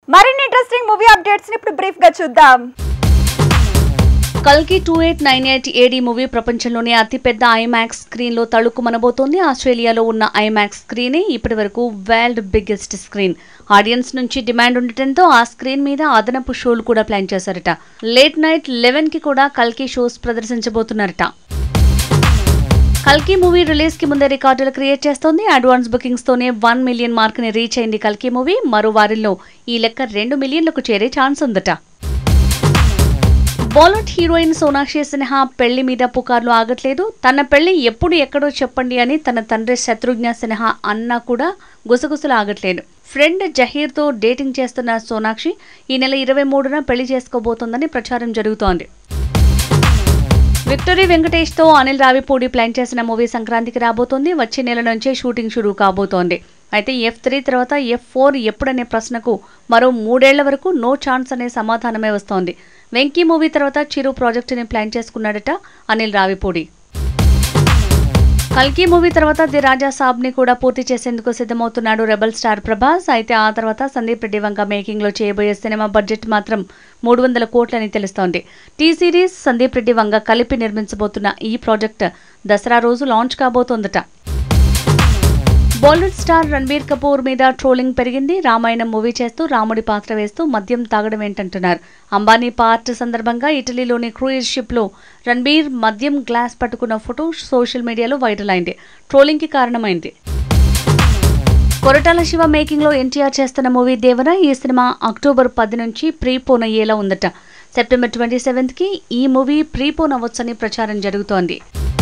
మరిన్ని interesting movie updates ని ఇప్పుడు బ్రీఫ్ గా చూద్దాం. కల్కి 2898 AD మూవీ ప్రపంచంలోనే అతిపెద్ద ఐమాక్స్ స్క్రీన్ లో తళుక్కుమనబోతోంది. ఆస్ట్రేలియాలో ఉన్న ఐమాక్స్ స్క్రీనే ఇప్పటివరకు వరల్డ్ బిగ్గెస్ట్ స్క్రీన్. ఆడియన్స్ నుంచి డిమాండ్ ఉండటంతో ఆ స్క్రీన్ మీద అదనపు షోలు కూడా ప్లాన్ చేశారట. లేట్ నైట్ 11 కి కూడా కల్కి షోస్ ప్రదర్శించబోతున్నారట. కల్కి మూవీ రిలీజ్ కి ముందే రికార్డులు క్రియేట్ చేస్తోంది. అడ్వాన్స్ బుకింగ్స్ తోనే 1 మిలియన్ మార్క్ ని రీచ్ అయింది కల్కి మూవీ. మరో వారిలో ఈ లెక్క 2 మిలియన్లకు చేరే ఛాన్స్ ఉందట. బాలీవుడ్ హీరోయిన్ సోనాక్షి సిన్హా పెళ్లి మీద పుకార్లు ఆగట్లేదు. తన పెళ్లి ఎప్పుడు ఎక్కడో చెప్పండి అని తన తండ్రి శత్రుఘ్న సిన్హా అన్నా కూడా గుసగుసలు ఆగట్లేదు. ఫ్రెండ్ జహీర్ తో డేటింగ్ చేస్తున్న సోనాక్షి ఈ నెల 23న పెళ్లి చేసుకోబోతోందని ప్రచారం జరుగుతోంది. విక్టరీ వెంకటేష్ తో అనిల్ రావిపూడి ప్లాన్ చేసిన మూవీ సంక్రాంతికి రాబోతోంది. వచ్చే నెల నుంచే షూటింగ్ షురూ కాబోతోంది. అయితే F3 తర్వాత F4 ఎప్పుడనే ప్రశ్నకు మరో 3 ఏళ్ల వరకు నో ఛాన్స్ అనే సమాధానమే వస్తోంది. వెంకీ మూవీ తర్వాత చిరు ప్రాజెక్టుని ప్లాన్ చేసుకున్నాడట అనిల్ రావిపూడి. కల్కి మూవీ తర్వాత ది రాజా సాబ్ ని కూడా పూర్తి చేసేందుకు సిద్ధమవుతున్నాడు రెబల్ స్టార్ ప్రభాస్. అయితే ఆ తర్వాత సందీప్ రెడ్డి వంగ మేకింగ్ లో చేయబోయే సినిమా బడ్జెట్ మాత్రం 300 కోట్లని తెలుస్తోంది. టీ సిరీస్ సందీప్ రెడ్డి వంగ కలిపి నిర్మించబోతున్న ఈ ప్రాజెక్ట్ దసరా రోజు లాంచ్ కాబోతోందట. బాలీవుడ్ స్టార్ రణబీర్ కపూర్ మీద ట్రోలింగ్ పెరిగింది. రామాయణం మూవీ చేస్తూ రాముడి పాత్ర వేస్తూ మద్యం తాగడం ఏంటంటున్నారు. అంబానీ పార్ట్ సందర్భంగా ఇటలీలోని క్రూయిజ్ షిప్ లో రణబీర్ మద్యం గ్లాస్ పట్టుకున్న ఫోటో సోషల్ మీడియాలో వైరల్ అయింది. ట్రోలింగ్ కి కారణమైంది. కొరటాల శివ మేకింగ్ లో ఎన్టీఆర్ చేస్తున్న మూవీ దేవర. ఈ సినిమా అక్టోబర్ 10 నుంచి ప్రీపోన్ అయ్యేలా ఉందట. సెప్టెంబర్ 27కి ఈ మూవీ ప్రీపోన్ అవ్వొచ్చని ప్రచారం జరుగుతోంది.